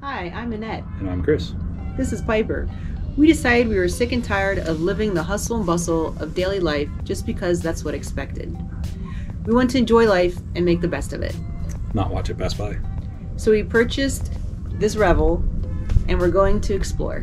Hi, I'm Annette. And I'm Chris. This is Piper. We decided we were sick and tired of living the hustle and bustle of daily life just because that's what expected. We want to enjoy life and make the best of it. Not watch it pass by. So we purchased this Revel and we're going to explore.